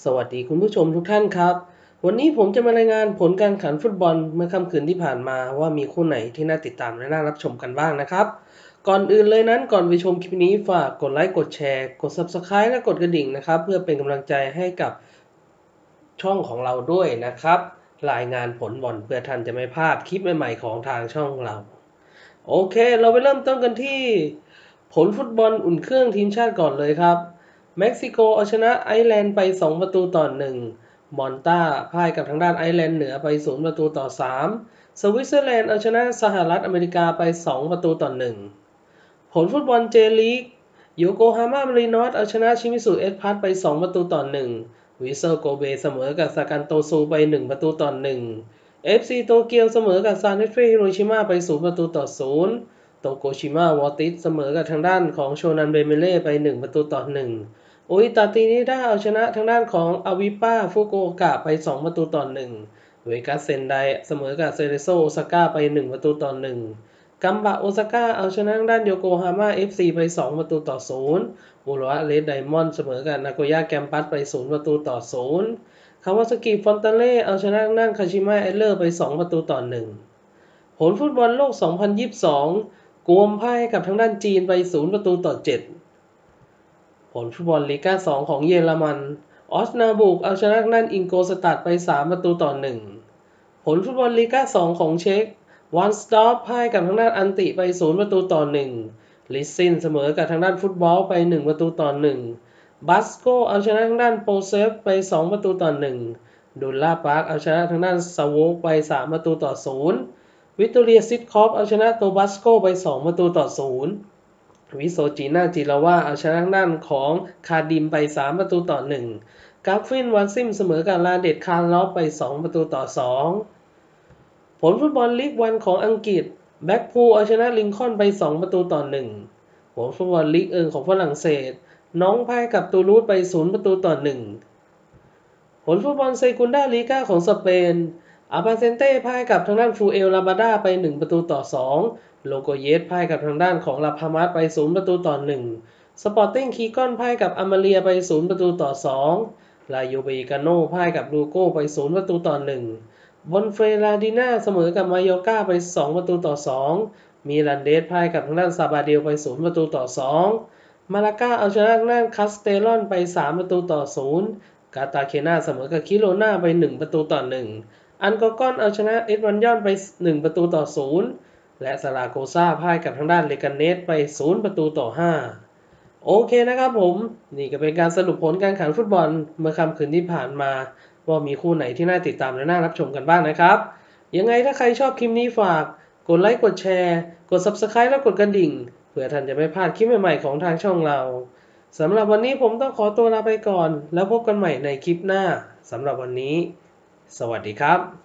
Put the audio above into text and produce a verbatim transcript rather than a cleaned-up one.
สวัสดีคุณผู้ชมทุกท่านครับวันนี้ผมจะมารายงานผลการแข่งขันฟุตบอลเมื่อค่ำคืนที่ผ่านมาว่ามีคู่ไหนที่น่าติดตามและน่ารับชมกันบ้างนะครับก่อนอื่นเลยนั้นก่อนไปชมคลิปนี้ฝากกดไลค์กดแชร์กด ซับสไครบ์ และกดกระดิ่งนะครับเพื่อเป็นกำลังใจให้กับช่องของเราด้วยนะครับรายงานผลบอลเพื่อท่านจะไม่พลาดคลิปใหม่ๆของทางช่องเราโอเคเราไปเริ่มต้นกันที่ผลฟุตบอลอุ่นเครื่องทีมชาติก่อนเลยครับเม็กซิโกเอาชนะไอร์แลนด์ไปสองประตูต่อหนึ่งมอนตาพ่ายกับทางด้านไอร์แลนด์เหนือไปศูนย์ประตูต่อสามสวิตเซอร์แลนด์เอาชนะสหรัฐอเมริกาไปสองประตูต่อหนึ่งผลฟุตบอลเจลีกโยโกฮาม่ามารีนอสเอาชนะชิมิสุเอสพัทไปสองประตูต่อหนึ่งวิเซลโกเบเสมอกับซากันโตซูไปหนึ่งประตูต่อหนึ่ง เอฟ ซี โตเกียวเสมอกับซานเฟเฟ่ฮิโรชิมาไปศูนย์ประตูต่อศูนย์โตโกชิมาวอติสเสมอกับทางด้านของโชนันเบเมเล่ไปหนึ่งประตูต่อหนึ่งโออิตาตินิด้าเอาชนะทางด้านของอาวิป้าฟุกุโอกะไปสองประตูต่อหนึ่งเวกัสเซนไดเสมอกับเซเรโซโอซาก้าไปหนึ่งประตูต่อหนึ่งกัมบะโอซาก้าเอาชนะทางด้านโยโกฮาม่า เอฟ ซี ไปสองประตูต่อศูนย์บุรวะเรดไดมอนด์เสมอกับนาโกย่าแกมปัสไปศูนย์ประตูต่อศูนย์คาวาซากิฟอนตาเล่เอาชนะทางด้านคาชิมะเอเลอร์ไปสองประตูต่อหนึ่งผลฟุตบอลโลกสองพันยี่สิบสองกวมพ่ายกับทางด้านจีนไปศูนย์ประตูต่อเจ็ดผลฟุตบอลลีกาสองของเยอรมันออสนาบุกเอาชนะทางด้านอิงโกสตัดไปสามประตูต่อหนึ่งผลฟุตบอลลีกาสองของเช็กวันสตอปพ่ายกับทางด้านอันติไปศูนย์ประตูต่อหนึ่งลิสซินเสมอกับทางด้านฟุตบอลไปหนึ่งประตูต่อหนึ่งบัสโกเอาชนะทางด้านโปเซฟไปสองประตูต่อหนึ่งดุลล่าปาร์กเอาชนะทางด้านซาโวกไปสามประตูต่อศูนย์วิตเตอเรียซิตคอฟเอาชนะโตบัสโกไปสองประตูต่อศูนย์วิโซจีน่าจิราวาเอาชนะทางด้านของคาดิมไปสามประตูต่อหนึ่งกราฟฟินวันซิมเสมอกับลาเดตคาร์ลอฟไปสองประตูต่อสองผลฟุตบอลลีกวันของอังกฤษแบ็กพูลเอาชนะลิงคอล์นไปสองประตูต่อหนึ่งผลฟุตบอลลีกเอิงของฝรั่งเศสน้องพ่ายกับตูลูสไปศูนย์ประตูต่อหนึ่งผลฟุตบอลเซกุนดาลีกาของสเปนอาบาเซนเต้พ่ายกับทางด้านฟูเอลลาบาดาไปหนึ่งประตูต่อสองโลโกเยสพ่ายกับทางด้านของลาพามัสไปศูนย์ประตูต่อหนึ่งสปอร์ติ้งคีกอนพ่ายกับอามาเลียไปศูนย์ประตูต่อสองลาโยเบกาโนพ่ายกับลูโก้ไปศูนย์ประตูต่อหนึ่งบอนเฟลาดิน่าเสมอกับมายอร์กาไปสองประตูต่อสองมีลันเดสพ่ายกับทางด้านซาบาเดลไปศูนย์ประตูต่อสองมาลาก้าเอาชนะทางด้านคาสเตลอนไปสามประตูต่อศูนย์กาตาเคนาเสมอกับคิโรนาไปหนึ่งประตูต่อหนึ่งอันกอกอนเอาชนะเอ็ดวันยอนไปหนึ่งประตูต่อศูนย์และซาราโกซาพ่ายกับทางด้านเลกาเนสไปศูนย์ประตูต่อห้าโอเคนะครับผมนี่ก็เป็นการสรุปผลการแข่งขันฟุตบอลเมื่อค่ำคืนที่ผ่านมาว่ามีคู่ไหนที่น่าติดตามและน่ารับชมกันบ้างนะครับยังไงถ้าใครชอบคลิปนี้ฝากกดไลค์กดแชร์กด ซับสไครบ์ และกดกระดิ่งเพื่อท่านจะไม่พลาดคลิปใหม่ๆของทางช่องเราสำหรับวันนี้ผมต้องขอตัวลาไปก่อนแล้วพบกันใหม่ในคลิปหน้าสำหรับวันนี้สวัสดีครับ